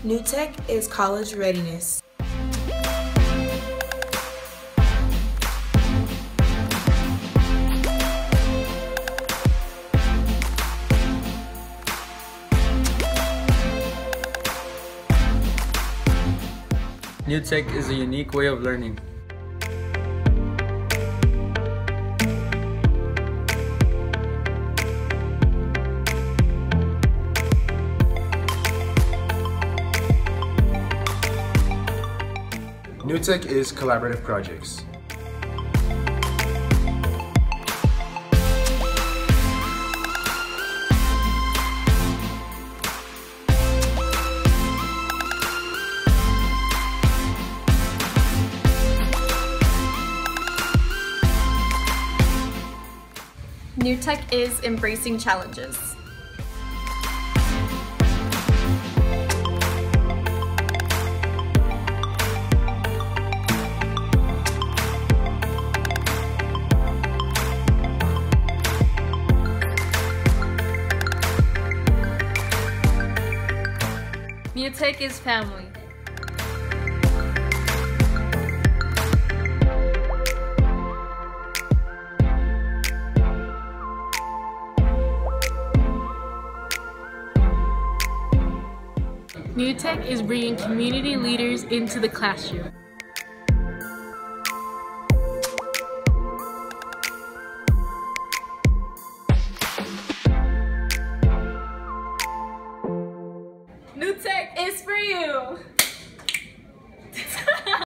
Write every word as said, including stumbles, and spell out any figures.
New Tech is college readiness. New Tech is a unique way of learning. New Tech is collaborative projects. New Tech is embracing challenges. New Tech is family. New Tech is bringing community leaders into the classroom.